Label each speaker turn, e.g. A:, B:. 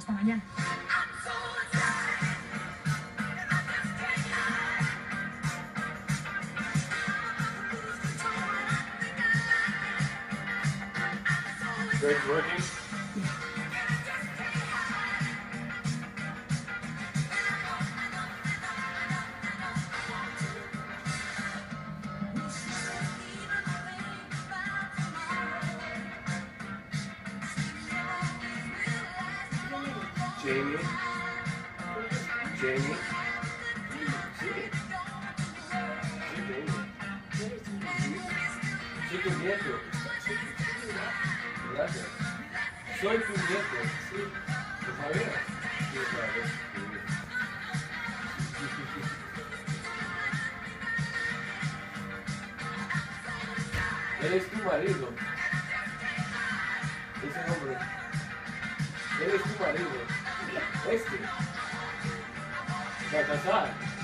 A: Hasta mañana.
B: Greg's working. Jamie. Jamie. Sí. Sí, Jamie. Soy tu nieto. Gracias. Soy tu nieto. Sí. ¿Lo sabías? Sí, claro. Él es tu marido. Ese hombre. Él es tu marido. Este. Va a casar.